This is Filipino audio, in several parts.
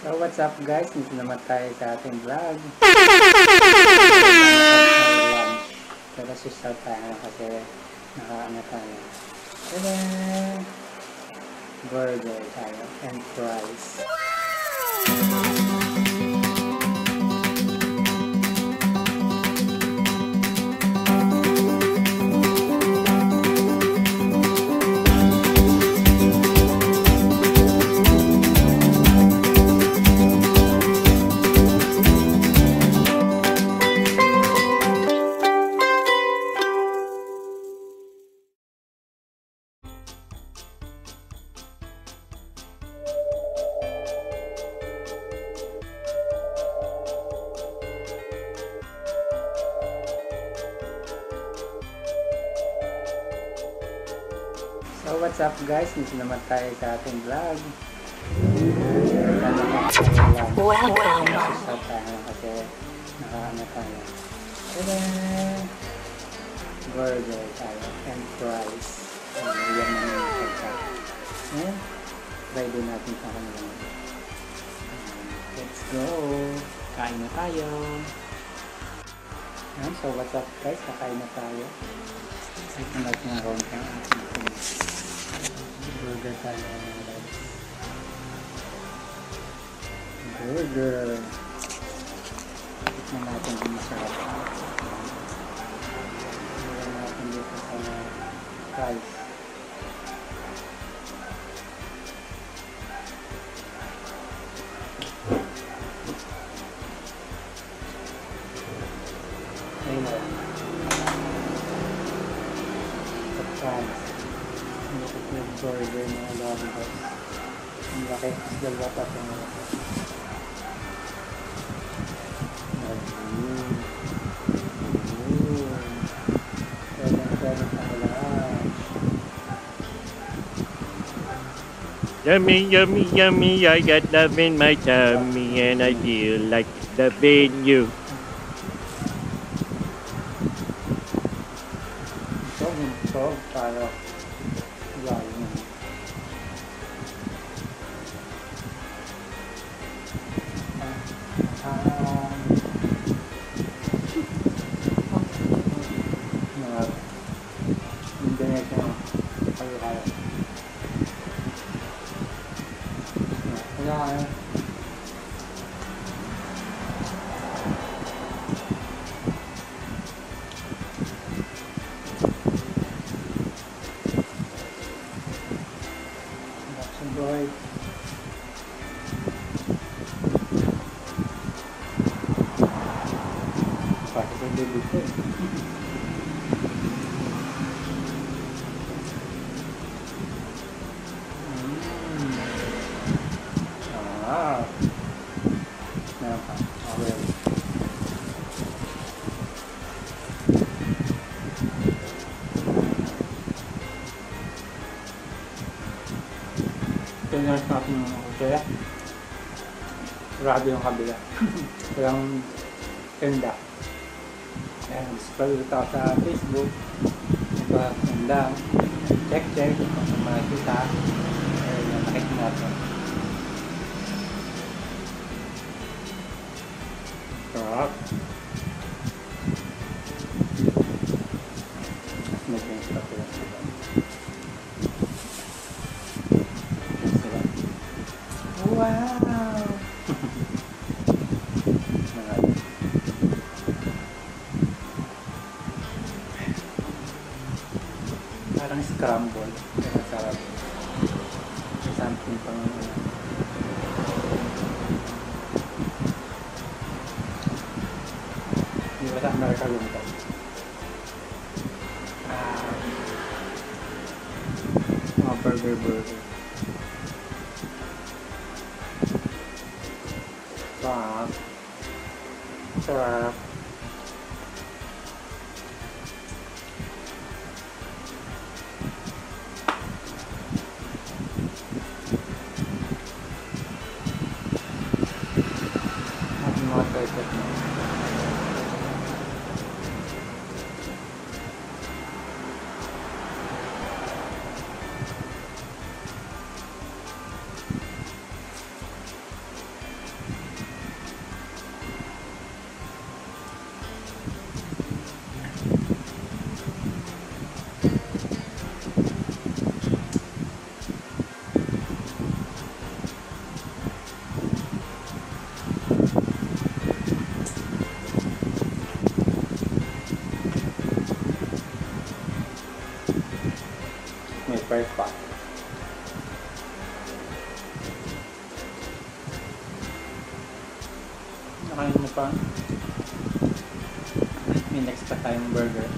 So what's up guys, dito naman tayo sa ating vlog. Pero susal tayo kasi nakaano tayo. Tada! Burger tayo and fries. So what's up guys, dito naman tayo sa ating vlog. Welcome. Susal tayo kasi nakaano tayo. Tada! Burger tayo and fries. Yan naman yung pagkain. And try din natin sa kanila. Let's go! Kain na tayo! Yan, so what's up guys, kakain na tayo. Ito natin ang round ng ating burger tayo. Burger! Tignan natin kung masarap. Tignan natin dito sa fries. Ayun na. Sa fries. Ang laki yung burger mga lobos. Ang laki. Dalawa pa sa mga. Yummy, yummy, yummy, I got love in my tummy and I feel like loving you. So, para layo na. Hindi na ito kaya-kaya. Kaya-kaya. Boy. Pati ko bibig ko eh. Ah. Meron pa. Okay. Tinurse natin yung kaya. Grabe yung kabila. Walang tenda. Ayan, scroll ito sa Facebook. Ito, tenda. Check kung makikita. Ayan, nakikita natin. Sarap. Mas mag-rinse pa sila. Wow! Parang scramble. Pero sarap. May something pang hindi ba sa Amerika lumutang? Mga burger. Sarap. Ating mga pwede. Nakain mo pa. May next pa tayong burger.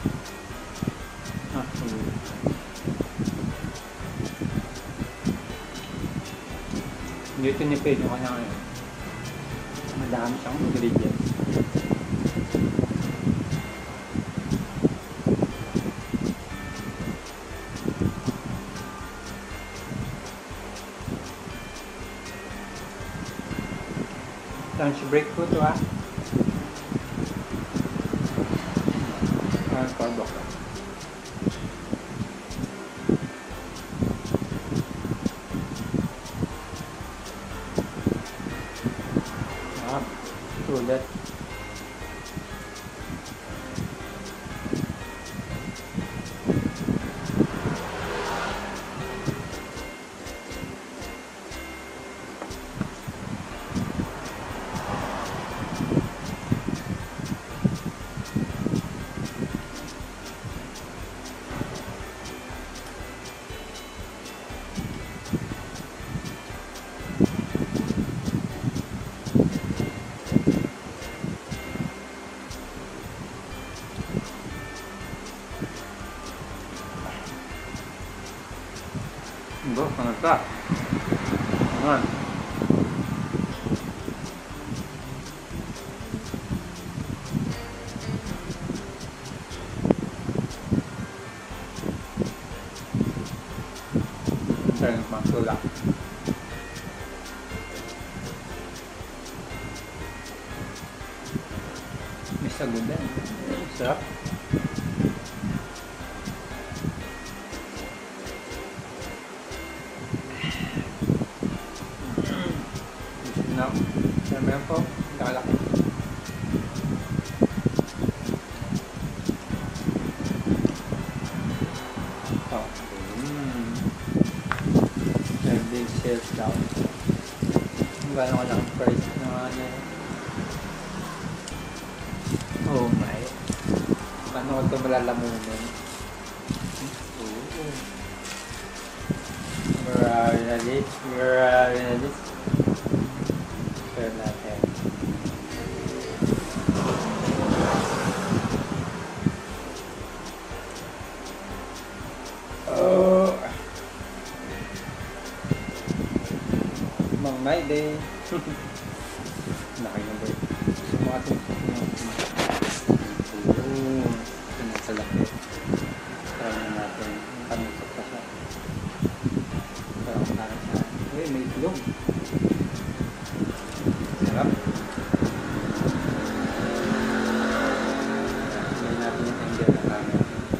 Hindi tinipid yung kanya ngayon. Madami siyang ingredients. Lunch break po ito Pardok. Sulit. Bro, panas ka. Ayan. Tayo ng pangtulak. May sagot din. Sarap. No, meron po, lalaki. Oh. Big sales daw. Gano'n ko lang price na ano. Oh my. Paano ko ito malalamunin? Marami na this. Share natin. Oh! Mang my day! Laki na ba? Sumatin sa sa laki. Try na natin. Panusok pa siya. Pero parang siya. Uy, may itlog. Sarap. Ngayon natin yung angle na camera.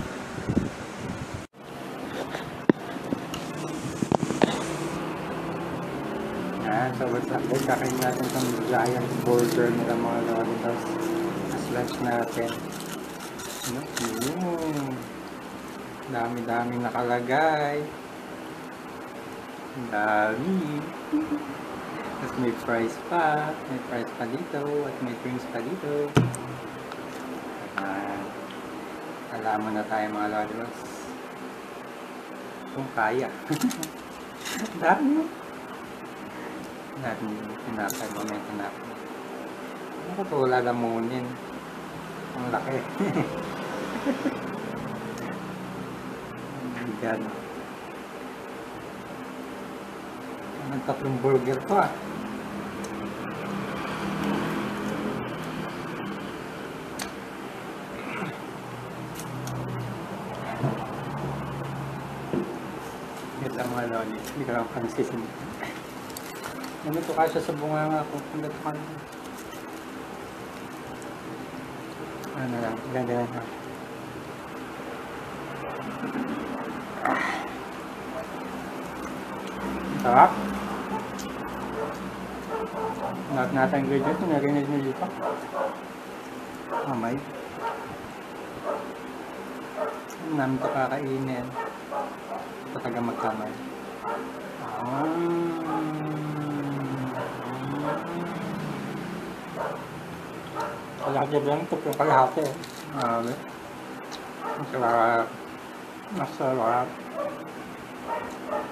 So what's up guys, kakain natin itong giant burger nila mga lolitos as lunch natin. Dami nakalagay. Dami. Tapos may fries pa dito at may drinks pa dito. Alaman na tayo mga lolitos kung kaya. Dami. Natin tinapay, mamaya tinapay. Ano ko ito lalamunin? Ang laki. Bigan. Ang tatlong burger to Ito ang mga loli. Hindi ka lang pansisin. Ano ito kasya sa bunganga ko? Kung ito ka na. Ano lang, ganda na. Sarap. Lahat natin ingredients, narinig nyo dito. Mamay. Ano namin ito kakainin. Ito taga magkamay. Kalahati lang ito, pero kalahati. Masarap.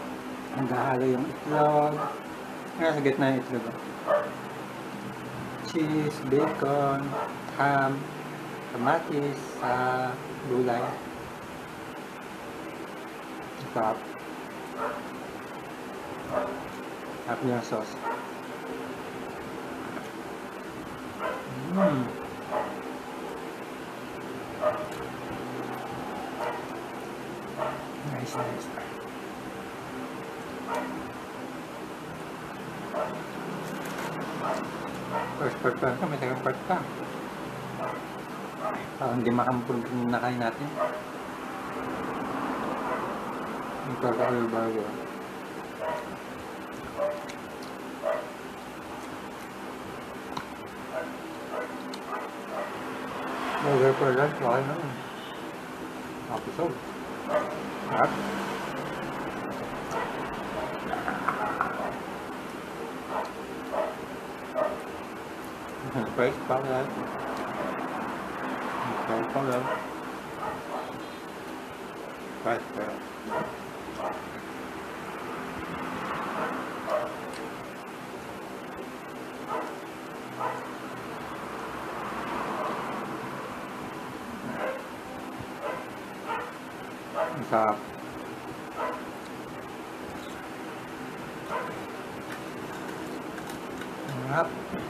Naghahalo yung itlog. Sa gitna yung itlog. cheese, bacon, ham, kamatis, gulay. Sarap. Sarap niya sauce. Nice. First part pa ka, may second part ka. Parang hindi makampulog yung nakain natin. Yung pagkakabago. Burger for lunch, okay naman. Busog. Sarap. Fresh pa lang. Fresh pa lang. Fresh pa lang. Sarap. Sarap.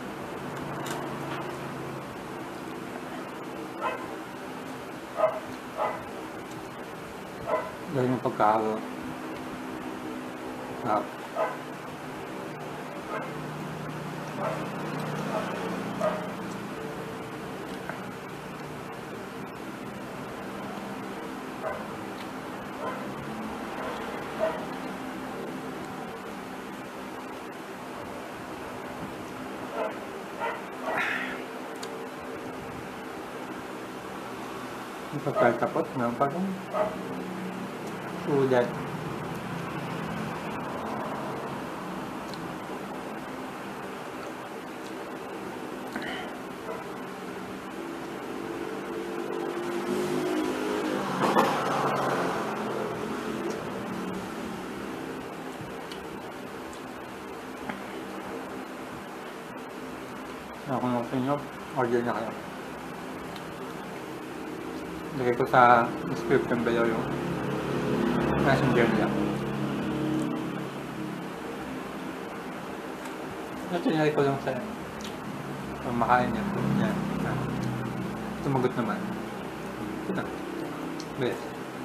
Dahil yung pagkakalo. Sarap. Pagkatapos, meron pa rin sudat. Kung gusto nyo, order na kayo. Lagay ko sa description below yung messenger nila. Natinari ko lang sa makain niya. Yan. Tumagot naman. Ito na. Best.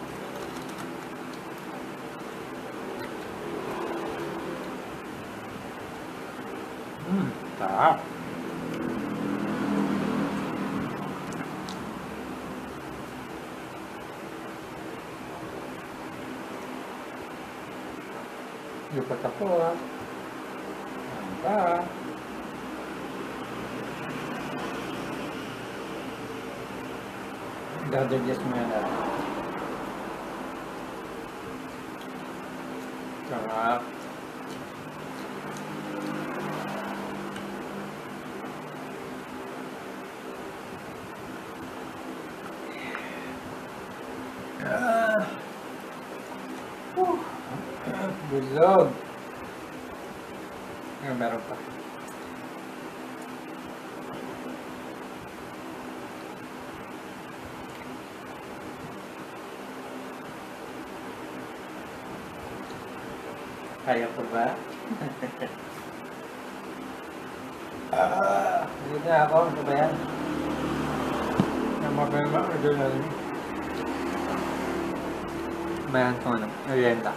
Sarap. Yung patapos. Ano pa? Dadagyan mo yan natin. Sarap. Busog. Meron pa. Kaya pa ba? Hindi na ako. Ano ba yan? Namabema o journal niyo? Bayan ko ano? Orienta.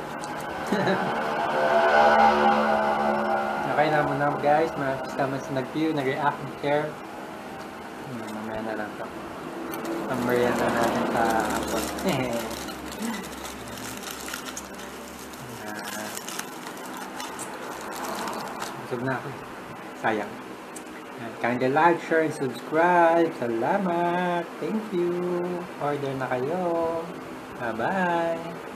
Okay na muna guys. Maraming sa nag-view, nag-react, nag-share. Mamaya na lang ito. Ang merienda natin sa hapon. Busog na ako. Sayang. Kindly like, share, and subscribe. Salamat. Thank you. Order na kayo. Bye-bye.